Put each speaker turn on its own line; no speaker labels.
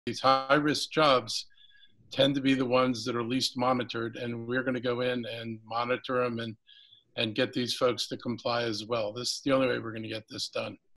these high-risk jobs tend to be the ones that are least monitored, and we're going to go in and monitor them and get these folks to comply as well. This is the only way we're going to get this done.